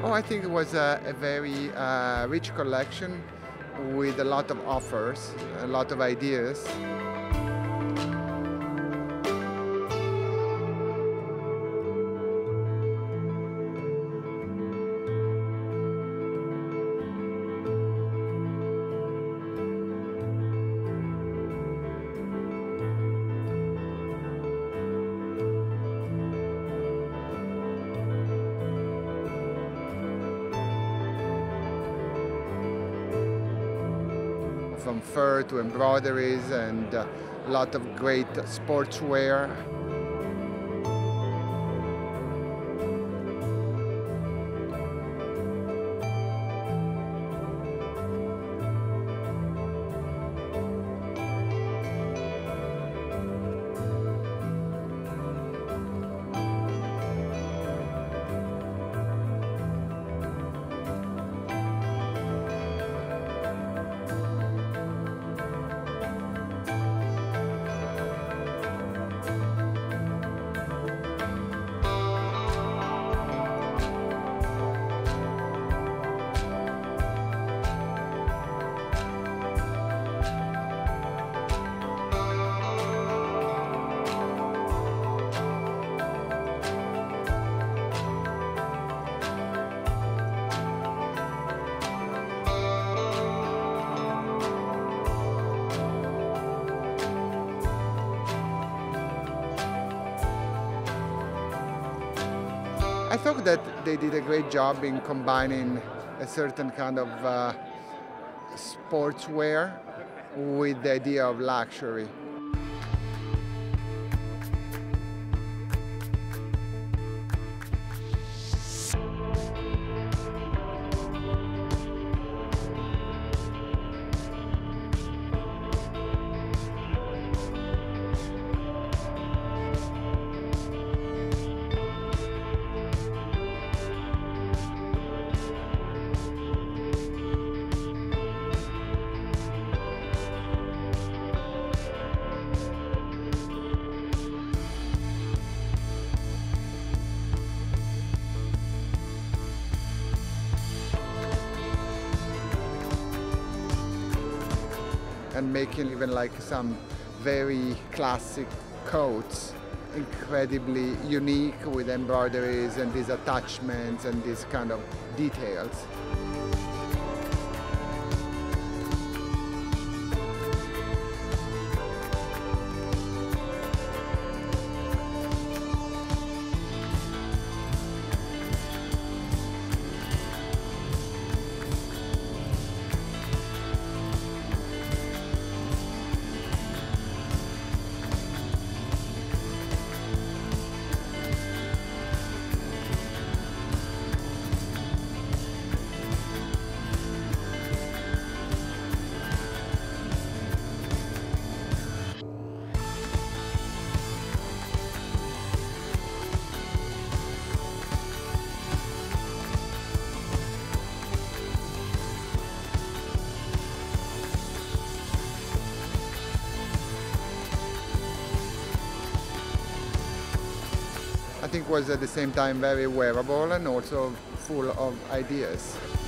Oh, I think it was a very rich collection with a lot of offers, a lot of ideas. From fur to embroideries and a lot of great sportswear. I thought that they did a great job in combining a certain kind of sportswear with the idea of luxury. And making even like some very classic coats incredibly unique with embroideries and these attachments and these kind of details. I think was at the same time very wearable and also full of ideas.